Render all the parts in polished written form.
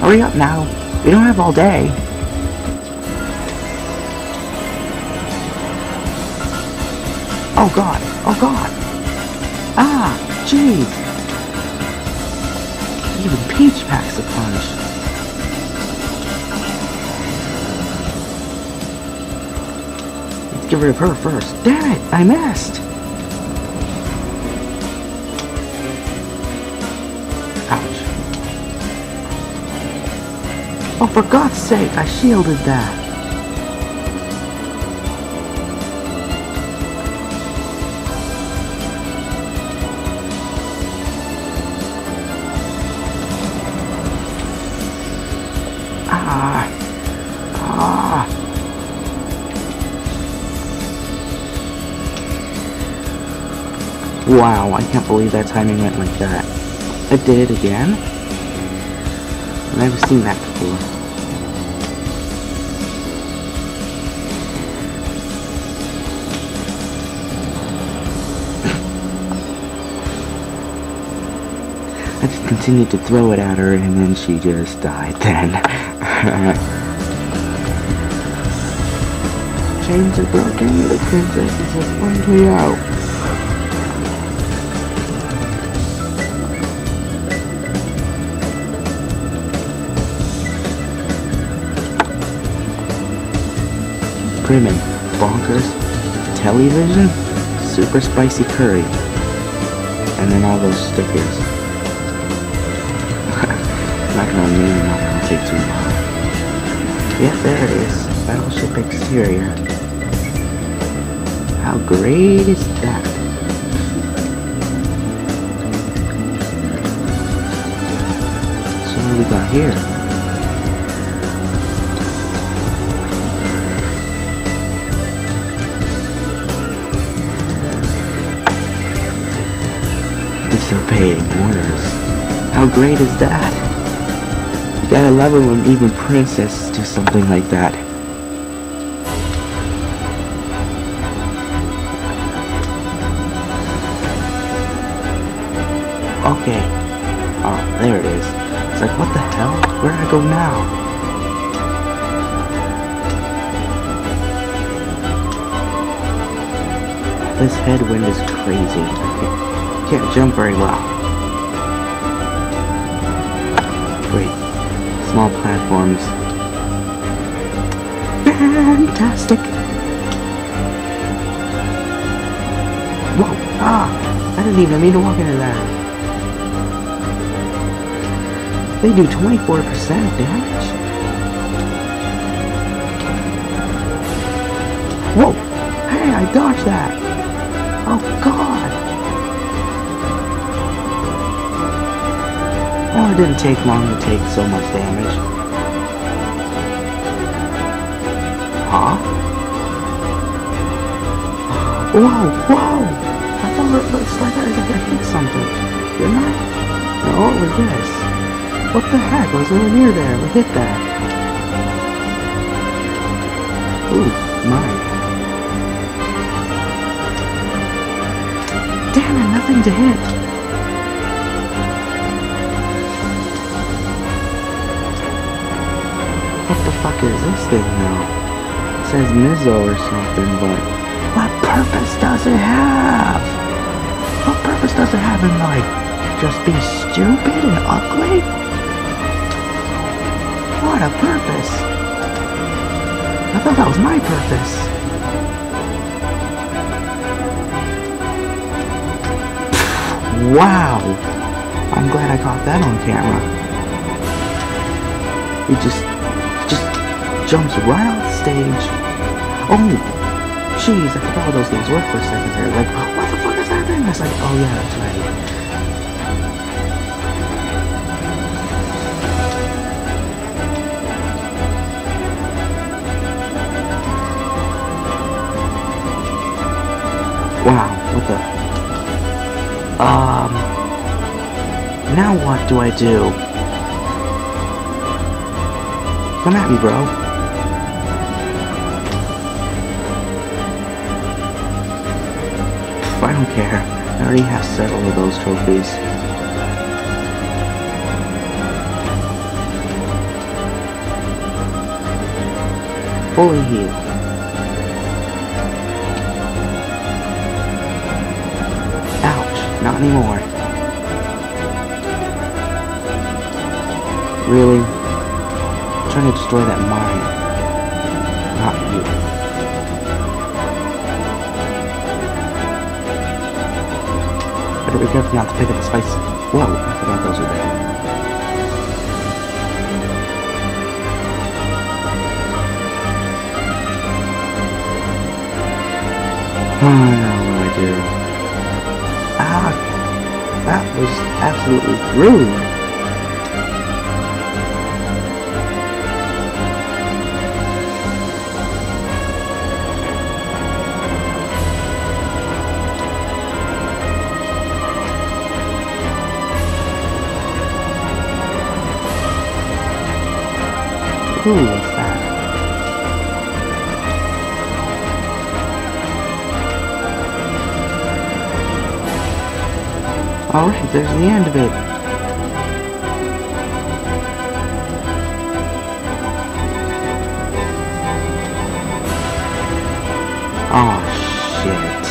Hurry up now. We don't have all day. Oh god. Oh god. Ah, jeez. Even Peach packs a punch. Let's get rid of her first. Damn it, I missed. Ouch. Oh, for God's sake, I shielded that. Wow, I can't believe that timing went like that. It did it again? I've never seen that before. I just continued to throw it at her and then she just died then. Chains are broken, the princess is one way out. Primin, bonkers, television, super spicy curry, and then all those stickers. I'm not gonna name them, not gonna take too long. Yeah, there it is, Battleship exterior. How great is that? So what do we got here? Disobeying orders. How great is that? You gotta love it when even princesses do something like that. Okay. Oh, there it is. It's like, what the hell? Where do I go now? This headwind is crazy. I can't jump very well. Wait. Small platforms. Fantastic! Whoa! Ah! I didn't even mean to walk into that. They do 24% damage? Whoa! Hey, I dodged that! Oh god! Oh, it didn't take long to take so much damage. Huh? Whoa, whoa! I thought it looks like I hit something. Didn't I? No, it was this. What the heck? I was over near there. We hit that. Ooh, mine. Damn it, nothing to hit. What the fuck is this thing now? It says Mizzo or something, but what purpose does it have? What purpose does it have in life? Just be stupid and ugly? What a purpose! I thought that was my purpose. Wow! I'm glad I caught that on camera. He just jumps right off the stage. Oh, jeez, I forgot all those things work for a second there. Like, what the fuck is that thing? I was like, oh yeah, that's right. Wow, what the... Now what do I do? Come at me, bro. I don't care. I already have several of those trophies. fully healed. Ouch, not anymore. Really? I'm trying to destroy that mine. Not you. Better be careful not to pick up the spice. Whoa, I forgot those were there. Oh, what do I do? Ah, that was absolutely rude. Who was that? Alright, there's the end of it. Oh, shit.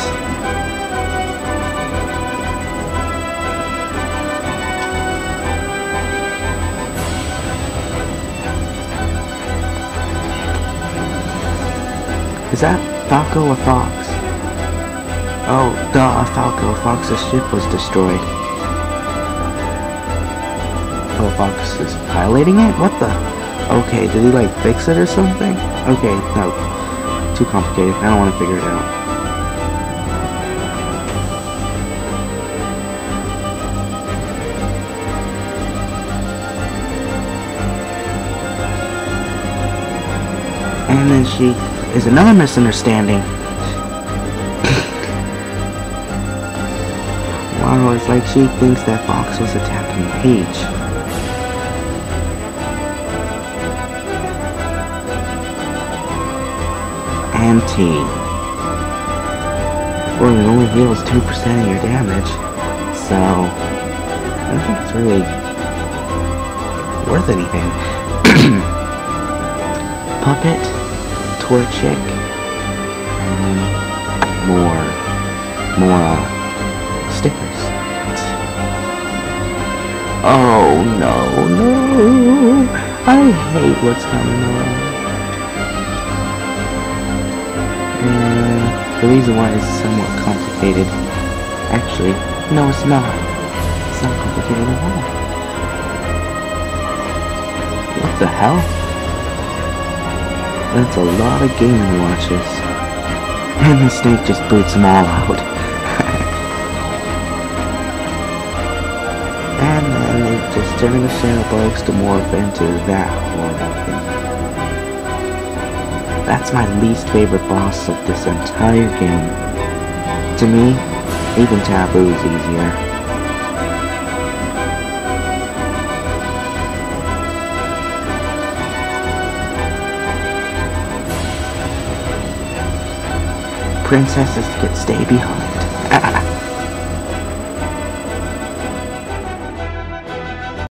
Is that Falco or Fox? Oh, duh, Falco. Fox's ship was destroyed. Oh, Fox is piloting it? What the? Okay, did he like fix it or something? Okay, no. Too complicated. I don't want to figure it out. And then she is another misunderstanding. Wow, it's like she thinks that Fox was attacking Paige. And T. Well, it only heals 2% of your damage, so I don't think it's really worth anything. Puppet, Torchic, and more stickers. Oh no, I hate what's coming on. The reason why is somewhat complicated. Actually, no, it's not. It's not complicated at all. What the hell? That's a lot of Game & Watches. And the snake just boots them all out. And then they just turn the shadow bugs to morph into that horrible thing. That's my least favorite boss of this entire game. To me, even Taboo is easier. Princesses can stay behind.